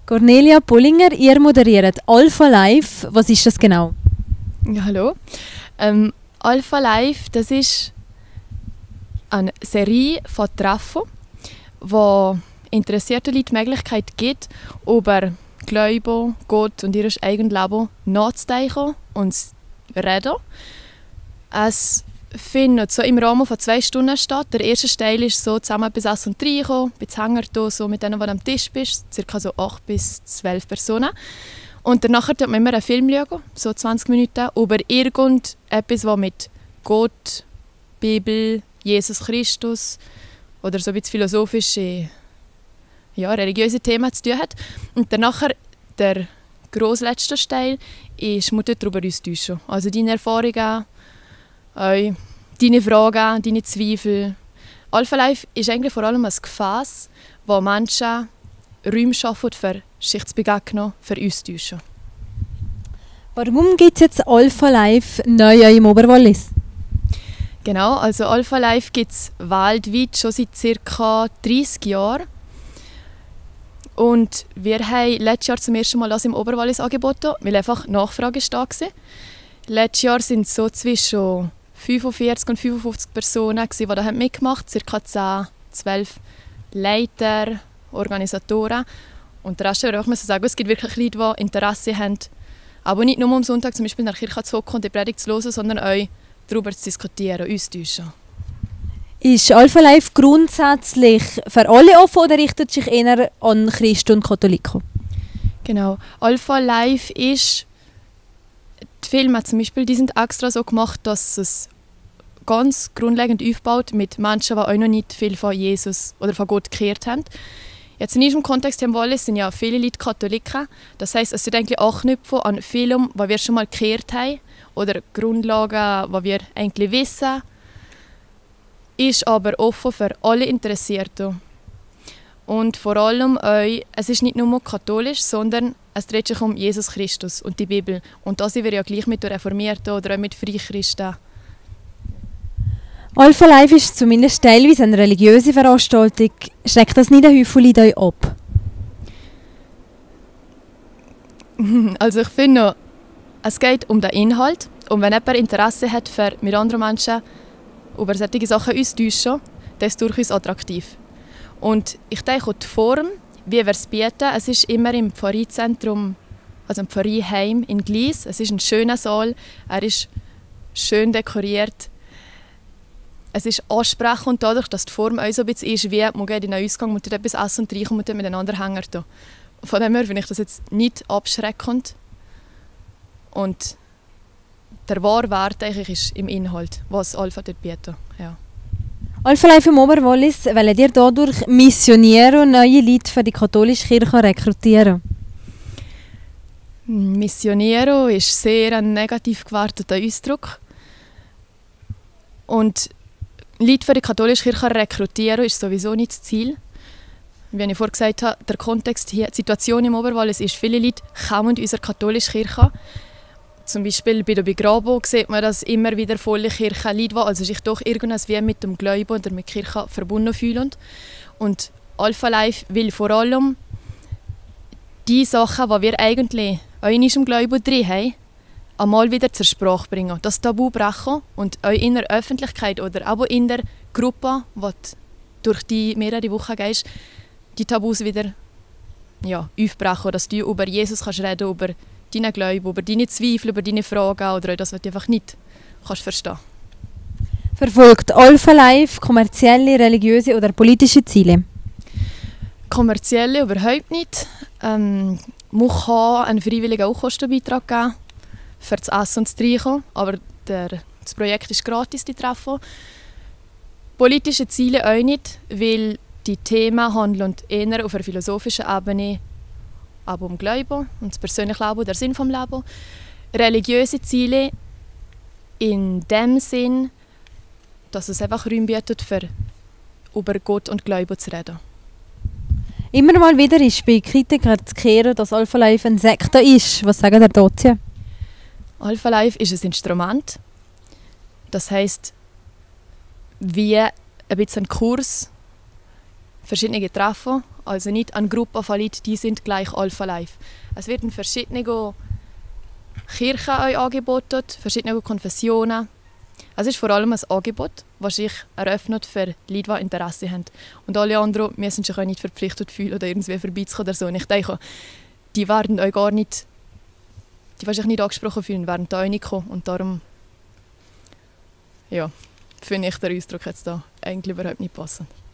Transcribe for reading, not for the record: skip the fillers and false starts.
Cornelia Pullinger, ihr moderiert Alpha Live. Was ist das genau? Ja, hallo. Alpha Live, das ist eine Serie von Treffen, wo interessierte Leute die Möglichkeit gibt, über Glauben, Gott und ihr eigenes Leben nachzudenken und zu reden. Es findet so im Rahmen von 2 Stunden statt. Der erste Teil ist so zusammen bis Essen und Trinken, bis Hänger so mit denen, die am Tisch bist, ca. so 8 bis 12 Personen. Und danach schaut man immer einen Film, schauen, so 20 Minuten, über irgendetwas, was mit Gott, Bibel, Jesus Christus oder so ein bisschen philosophische, religiöse Themen zu tun hat. Und danach der grosse letzte Teil ist, man darüber austauschen. Also deine Erfahrungen, deine Fragen, deine Zweifel. Alpha Life ist eigentlich vor allem ein Gefäß, wo Menschen Räume schaffen, für sich zu begegnen, für uns zu tauschen. Warum gibt es jetzt Alpha Live neu im Oberwallis? Genau, also Alpha Live gibt es weltweit schon seit ca. 30 Jahren. Und wir haben letztes Jahr zum ersten Mal das im Oberwallis angeboten, weil einfach Nachfrage da war. Letztes Jahr waren es so zwischen 45 und 55 Personen, die da mitgemacht haben, ca. 10, 12 Leiter, Organisatoren. Und der Rest würde ich sagen, es gibt wirklich Leute, die Interesse haben, aber nicht nur am Sonntag zum Beispiel in der Kirche zu hocken und die Predigt zu hören, sondern auch darüber zu diskutieren, uns zu tauschen. Ist Alpha Live grundsätzlich für alle offen oder richtet sich eher an Christen und Katholiken? Genau. Alpha Live ist, die Filme zum Beispiel, die sind extra so gemacht, dass es ganz grundlegend aufbaut mit Menschen, die auch noch nicht viel von Jesus oder von Gott gehört haben. Jetzt in diesem Kontext im Wallis sind ja viele Leute Katholiken. Das heisst, es wird eigentlich anknüpfen an Filme, die wir schon mal gehört haben oder Grundlagen, die wir eigentlich wissen. Ist aber offen für alle Interessierten. Und vor allem auch, es ist nicht nur katholisch, sondern es dreht sich um Jesus Christus und die Bibel. Und da sind wir ja gleich mit den Reformierten oder auch mit Freichristen. Alpha Live ist zumindest teilweise eine religiöse Veranstaltung. Schreckt das nicht ein Häufchen euch ab? Also ich finde, es geht um den Inhalt. Und wenn jemand Interesse hat, mit anderen Menschen über solche Sachen uns zu tauschen, dann ist es durchaus attraktiv. Und ich denke auch die Form, wie wir es bieten, es ist immer im Pfarreizentrum, also im Pfarreiheim in Gleis. Es ist ein schöner Saal, er ist schön dekoriert. Es ist ansprechend und dadurch, dass die Form auch so ein bisschen ist, wie man geht in einen Ausgang, man tut etwas essen und trinken und miteinander hängen. Von dem her finde ich das jetzt nicht abschreckend. Und der wahre Wert eigentlich ist im Inhalt, was Alpha dort bietet. Ja. Alpha Live im Oberwallis, wollt ihr dadurch missionieren und neue Leute für die katholische Kirche rekrutieren? Missionieren ist sehr ein negativ gewerteter Ausdruck. Und Leute für die katholische Kirche rekrutieren ist sowieso nicht das Ziel. Wie ich vorhin gesagt habe, der Kontext hier, die Situation im Oberwallis ist, viele Leute kommen in unsere katholische Kirche. Zum Beispiel bei der Begrabung sieht man, dass immer wieder volle Kirchen Leute, also sich doch irgendwas wie mit dem Glauben oder mit der Kirche verbunden fühlen. Und Alpha Live will vor allem die Sachen, die wir eigentlich auch in unserem Glauben drin haben, einmal wieder zur Sprache bringen. Das Tabu brechen und auch in der Öffentlichkeit oder auch in der Gruppe, die durch die mehrere Wochen gehst, die Tabus wieder aufbrechen, dass du über Jesus kannst reden, über deinen Glauben, über deine Zweifel, über deine Fragen oder auch das, was du einfach nicht kannst verstehen. Verfolgt Alpha Live kommerzielle, religiöse oder politische Ziele? Kommerzielle überhaupt nicht. Man kann einen freiwilligen Kostenbeitrag geben für das Essen und das Trinken, aber das Projekt ist gratis, die Treffen. Politische Ziele auch nicht, weil die Themen handeln eher auf einer philosophischen Ebene aber um Glauben und das persönliche Leben, der Sinn des Lebens. Religiöse Ziele in dem Sinn, dass es einfach Raum bietet, für über Gott und Glauben zu reden. Immer mal wieder ist bei Kritikern zu kehren, dass Alpha Live ein Sekte ist. Was sagen ihr dazu? Alpha Live ist ein Instrument. Das heisst, wie ein bisschen ein Kurs verschiedene Treffen, also nicht eine Gruppe von Leuten, die sind gleich Alpha Life. Es werden verschiedene Kirchen euch angeboten, verschiedene Konfessionen. Es ist vor allem ein Angebot, das sich eröffnet für Leute, die Interesse haben. Und alle anderen müssen sich auch nicht verpflichtet fühlen oder irgendwie vorbeizukommen oder so. Und ich denke, die werden euch gar nicht, die sich nicht angesprochen fühlen, werden da auch nicht kommen. Und darum, ja, finde ich den Ausdruck jetzt da eigentlich überhaupt nicht passend.